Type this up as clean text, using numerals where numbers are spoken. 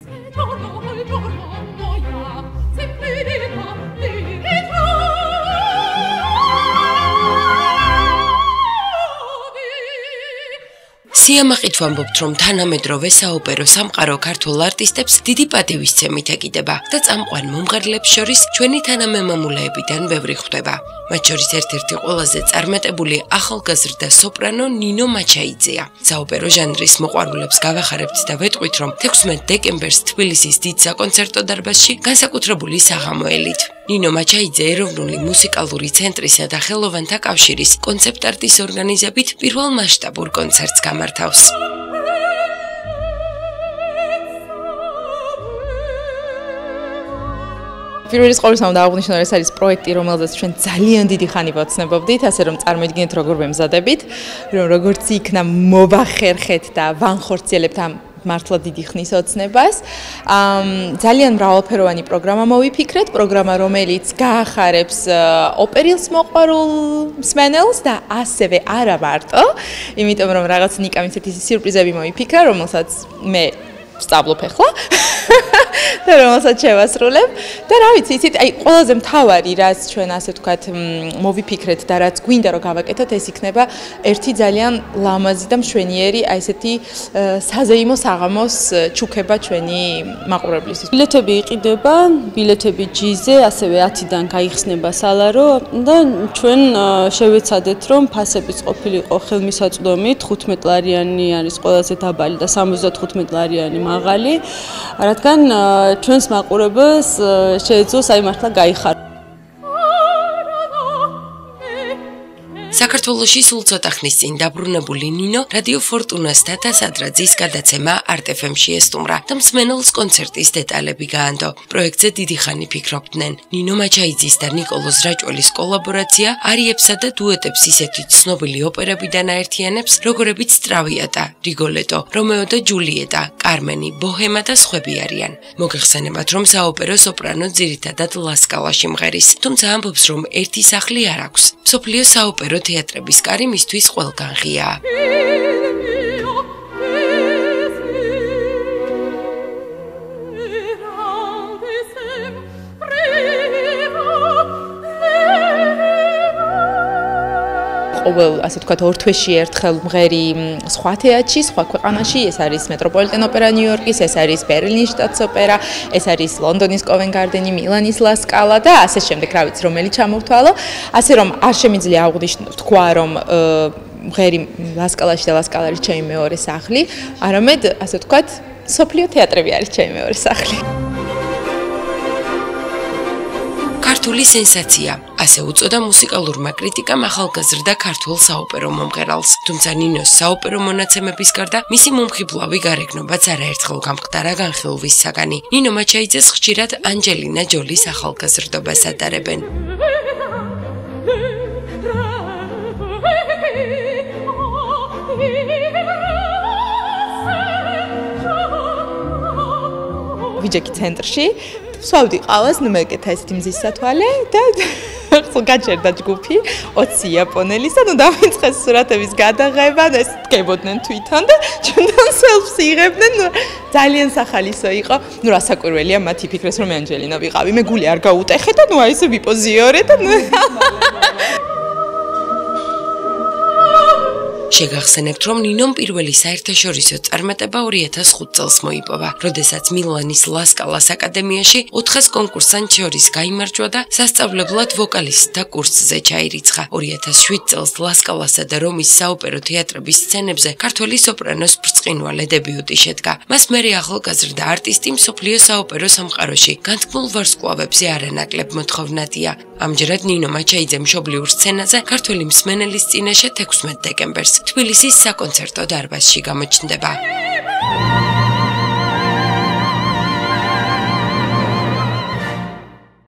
სიამაყით ვამბობთ, რომ თანამედროვე საოპერო სამყარო ქართულ არტისტებს დიდი პატივისცემით ეკიდება და წამყვან მომღერლებს შორის ჩვენი თანამემამულეებიდან ბევრი ხვდება. მათ შორის ერთ-ერთი ყველაზე წარმატებული ახალგაზრდა სოპრანო ნინო მაჩაიძეა. საოპერო ჟანრის მოყვარულებს გავახარებთ და ვეტყვით, რომ 16 დეკემბერს თბილისის დიდ საკონცერტო დარბაზში განსაკუთრებული საღამოელით. ნინო მაჩაიძე ეროვნული მუსიკალური ცენტრისა და ხელოვანთა კავშირის კონცეპტ-არტის ორგანიზებით პირველ მასშტაბურ კონცერტს გამართავს. პირველი ყოვლისა უნდა აღვნიშნო, ეს არის პროექტი, რომელზეც ჩვენ ძალიან დიდი ხანი ვოცნებობდით, ასე რომ წარმოიდგინეთ როგორ ვემზადებით, რომ როგორც იქნა მოვახერხეთ და ვანხორციელებთ ამ მართლა დიდი ხნის ოცნებას. ძალიან მრავალფეროვანი პროგრამა მოვიფიქრეთ, პროგრამა რომელიც გაახარებს ოპერილს მოყვარულ მსმენელს და ასევე არა მარტო, იმიტომ რომ რაღაც ნიკამ ისეთი სიურპრიზები მოვიფიქრა, რომელსაც მე ვსწავლობ ახლა. და რომელსაც შევასრულებ და რა ვიცი, იცით, აი ყველაზე მთავარი რაც ჩვენ ასე ვთქვათ მოვიფიქრეთ და რაც გვინდა რომ გავაკეთოთ, ეს იქნება ერთი ძალიან ლამაზი და მშვენიერი აი ესეთი საზეიმო საღამოს ჩუქება ჩვენი მაყურებლისთვის. ბილეთები იყიდება, ბილეთები ჯიზე, ასევე 10-დან გაიხსნება სალარო და ჩვენ შევეცადეთ რომ ფასებიც ყოფილიყო ხელმისაწვდომი, 15 ლარიანი არის ყველაზე დაბალი და 75 ლარიანი მაღალი, რადგან ჩვენს მაყურებელს შეეძლოს აი მართლა გაიხარო. საქართველოში სულ ცოტა ხნის წინ დაბრუნებული ნინო რადიო ფორტუნასთან და სადრაძის გადაცემა Art FM-ში ესტუმრა და მსმენელს კონცერტის დეტალები გაანდო. პროექტზე დიდი ხანი ფიქრობდნენ. ნინო მაჩაიძის და ნიკოლოზ რაჭველის კოლაბორაცია არიებსა და დუეტებს ისეთი ცნობილი ოპერებიდან აერთიანებს, როგორებიც ტრავიატა, რიგოლეტო, რომეო და ჯულიეტა, კარმენი, ბოჰემა და სხვები არიან. მოგეხსენებათ, რომ საოპერო სოპრანო ძირითადად ლასკალაში მღერის, თუმცა ამბობს, რომ ერთი სახლი არ აქვს. მსოფლიო საოპერო თეატრების კარი მისთვის ყველგან ღიაა. ყოველ ასე ვთქვათ ორ თვეში ერთხელ მღერი სხვა თეატრში, სხვა ქვეყანაში, ეს არის მეტროპოლიტენ ოპერა ნიუ-იორკის, ეს არის ბერლინის შტატის ოპერა, ეს არის ლონდონის კოვენ-გარდენი, მილანის ლასკალა და ასე შემდეგ, რა ვიცი, რომელი ჩამოვთვალო, ასე რომ არ შემიძლია აღვნიშნო თქვა, რომ მღერი ლასკალაში და ლასკალა არის ჩემი მეორე სახლი, არამედ ასე ვთქვათ, სოფლიო თეატრები არის ჩემი მეორე სახლი. ქართული სენსაცია, ასე უწოდა მუსიკალურმა კრიტიკამ ახალგაზრდა ქართულ საოპერო მომღერალს. თუმცა ნინოს საოპერო მონაცემების გარდა მისი მომხიბლავი გარეგნობაც არაერთხელ გამხდარა განხილვის საგანი. ნინო მაჩაიძეს ხშირად ანჯელინა ჯოლის ახალგაზრდობას ატარებენ. ვიჯექი ცენტრში ვსვავდი ყავას, ნუ მეკეთა ესეთი მზის სათვალე და გაჩერდა ჯგუფი 20 იაპონელისა, ნუ დავიწყეს სურათების გადაღება, ეს დგებოდნენ თვითონ და ჩვენთან სელფს იღებდნენ, ნუ ძალიან სახალისო იყო. ნუ რასაკვირველია, მათ იფიქრეს რომ მე ანჯელინა ვიყავი, მე გული არ გაუტეხე და ნუ აი ესე ვიპოზიორე და შეგახსენებთ, რომ ნინომ პირველი საერთაშორისო წარმატება 2005 წელს მოიპოვა, როდესაც მილანის ლასკალას აკადემიაში 400 კონკურსანტ შორის გაიმარჯვა და სასწავლებლად ვოკალისტთა კურსზე ჩაირიცხა. 2007 წელს ლასკალასა და რომის საოპერო თეატრების სცენებზე ქართველი სოპრანოს ბრწყინვალე დებიუტი შედგა. მას მერე ახალგაზრდა არტისტი მსოფლიო საოპერო სამყაროში განთქმულ ვარსკვლავებზე არანაკლებ მოთხოვნადია. ამჯერად ნინო მაჩაიძე მშობლიურ სცენაზე ქართველი მსმენელის წინაშე 16 დეკემბერს თბილისის საკონცერტო დარბაზში გამოჩნდება.